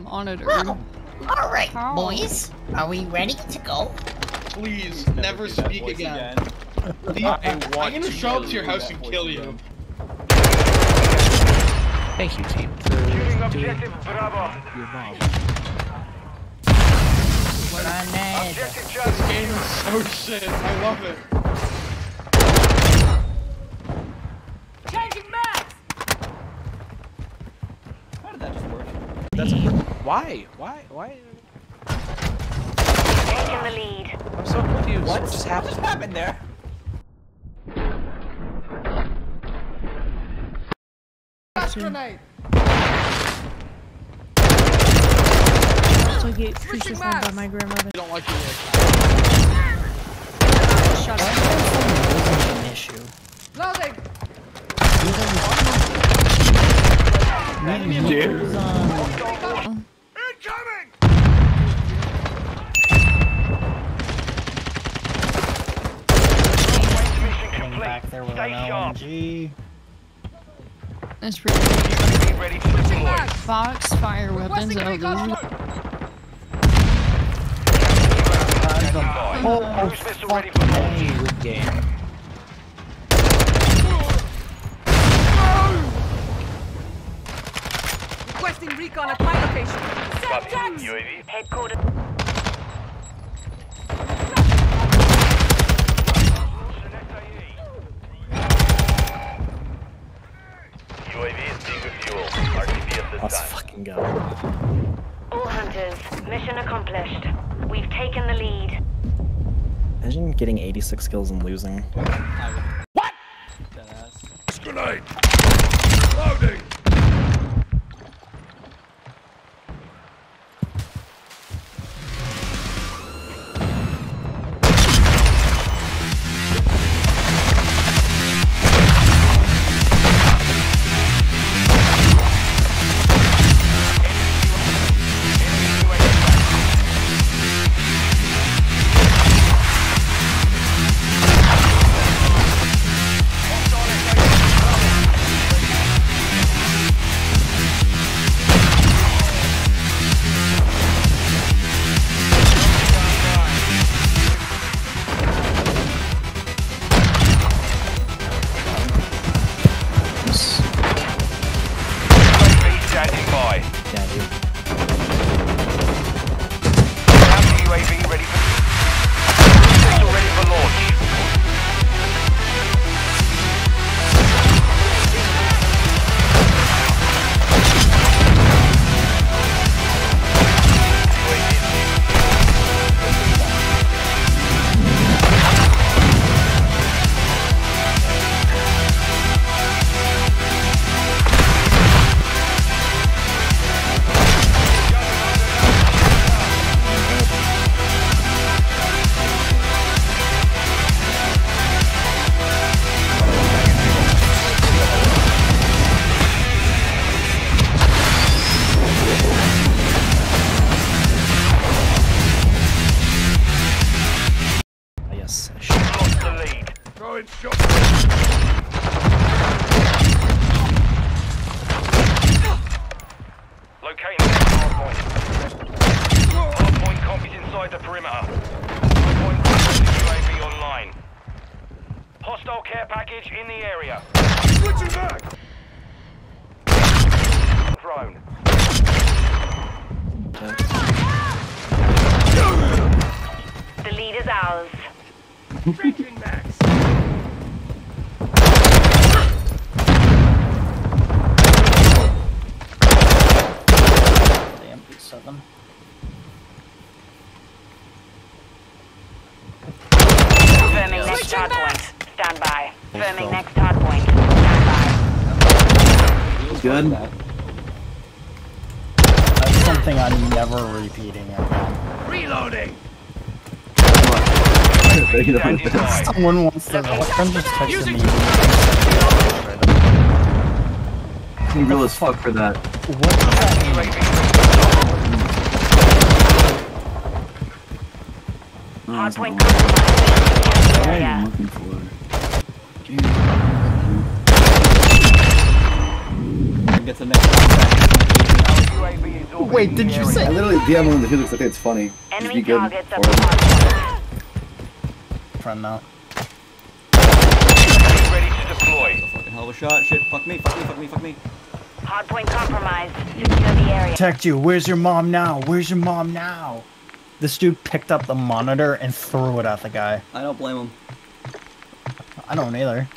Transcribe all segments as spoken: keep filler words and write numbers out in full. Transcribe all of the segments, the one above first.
monitor. Well, all right, How? boys. Are we ready to go? Please, never, never speak again. again. Please, I'm gonna show up to your house and kill you. Again. Thank you, team, for Shooting doing objective Bravo. your mom. Grenade. Objective This Charlie. game is so shit. I love it. Changing max. How did that just work? That's a, why? Why? Why? Taking the lead. I'm so confused. What? What just What happened? just happened there? Grenade. So get crucified by my grandmother. I don't like you like Shut up. An issue. Loading. Incoming. Mission complete. Back there with Stay an sharp. L M G. That's pretty. Be ready to deploy. Fox fire weapons. Oh, those are Oh, Cruise missile fuck ready for launch. me. Good game. Requesting recon at my location. Copy. U A V. Headquarters. Select A E. U A V is being refueled. R T B at this Let's time. fucking go. All hunters. Mission accomplished. We've taken the lead. Imagine getting eighty-six kills and losing. What? Deadass. Grenade. Loading. Standing by. Yeah, dude. Counter U A V ready for missile ready for launch. Yes, I should. Lost the lead. Throwing shot. Locating the hard point. Hard point copies inside the perimeter. Hard point U A V online. Hostile care package in the area. Switching back. Drone. The lead is ours. Changing max. Damn, seven. Confirming next hard point. Stand by. Confirming next hard point. Stand by. Good. That's something I'm never repeating again. Reloading. Standing by. Someone wants to. My friend just texted me. I'm real as fuck for that. What does that mean? U A V. No, Hard that's point not what compromised. I'm Area. looking for. Get the next contact. A V is orbiting Wait, did the you area. say? I literally D M him in the because I think it's funny. Just Enemy be good targets for up him. hard. Friend now. Ready to deploy. Fucking hell of a shot. Shit. Fuck me. Fuck me. Fuck me. Fuck me. Hardpoint compromised. Secure the area. Protect you. Where's your mom now? Where's your mom now? This dude picked up the monitor and threw it at the guy. I don't blame him. I don't either.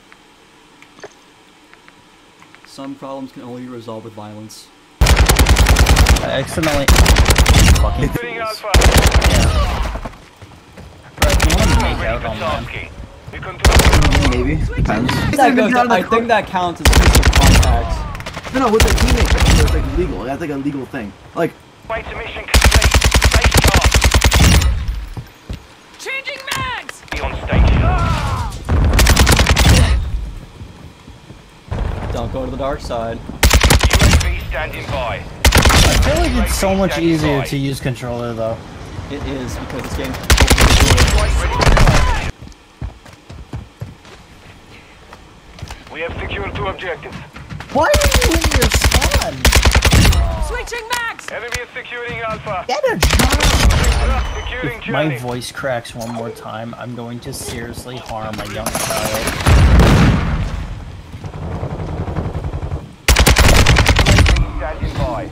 Some problems can only be resolved with violence. I accidentally. Fucking. Spinning Alpha. Brad, you want to make out on man? Petoskey. We control. Maybe. Depends. That goes, I think that counts as physical contact. No, no, with the teammates, it's like legal. That's like a legal thing. Like, Wait to mission complete. Base charge. Changing mags! Be on station. Don't go to the dark side. U A V standing by. I feel like it's so much easier to use controller though. It is because this game's We have secured two objectives. Why are you in your spawn? Switching mags! Enemy is securing Alpha. Get a job! Securing If my Charlie. voice cracks one more time, I'm going to seriously harm a young child. Standing by.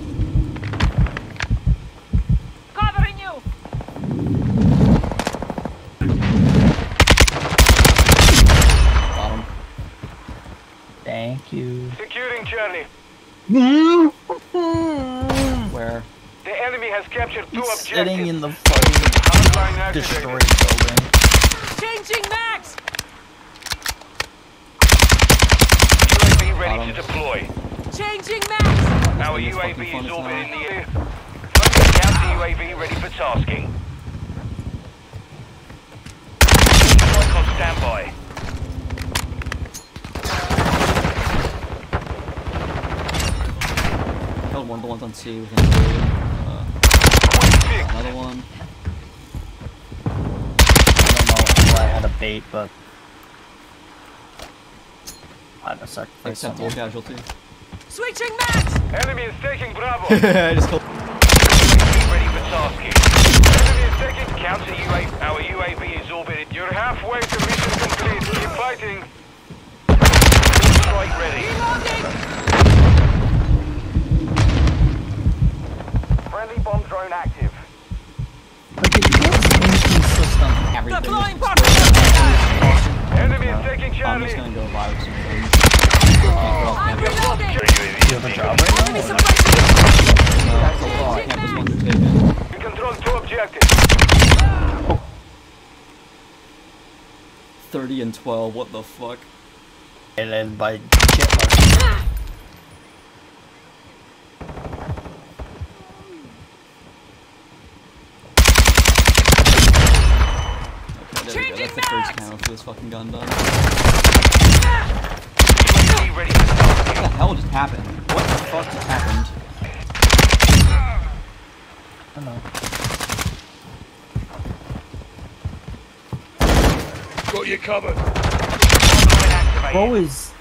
Covering you! bottom. Thank you. Securing Charlie. Where? The enemy has captured two He's objectives. sitting in the fucking Hotline activated. destroyed building. Changing mags! U A V ready Bottom. to deploy. Changing mags! Our This U A fucking V fun is as orbiting hell. the air. Friendly counter U A V ready for tasking. Strike on standby. Killed one of the ones on C within the uh, another one. I don't know why I had a bait, but I had a sacrifice. Acceptable casualty. Switching mags! Enemy is taking Bravo. I just killed. U A V ready for tasking. Enemy is taking counter U A V. Our U A V is orbited. You're halfway to mission complete. Keep fighting. Strike ready. Friendly bomb drone active. Everything. Deploying Enemy is taking I'm Charlie. just gonna go live some things. I'm reloading! You have a job right Enemy now? or suppression! No, that's a lot. Campus ones are taken. We control two objectives. thirty and twelve, what the fuck? And then by Hitler. Okay, there we go. That's the first count for this fucking gun done. U A V ready for tasking. What the hell just happened? What the fuck just happened? I don't know. Got you covered. Always.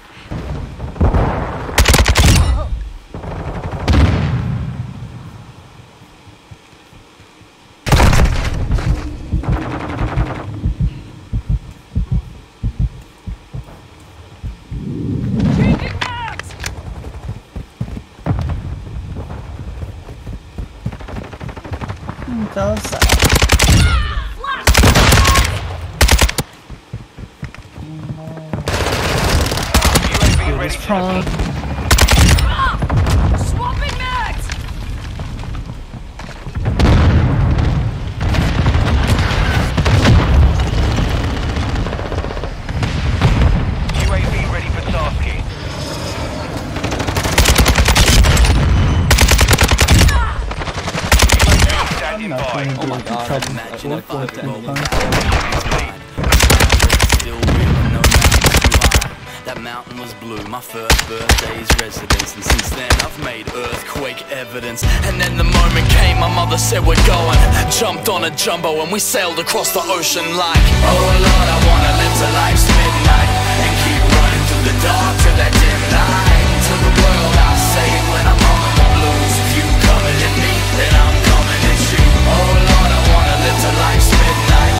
Changing mags! Tell us that. U A V ready to Prong. Swapping mags! U A V ready for tasking. U A V standing by. Oh my god. That looked like the ending. Still real and no mountain too high. That mountain was blue, my first birthday's residence. And since then I've made earthquake evidence. And then the moment came, my mother said we're going. Jumped on a jumbo and we sailed across the ocean like, oh Lord, I wanna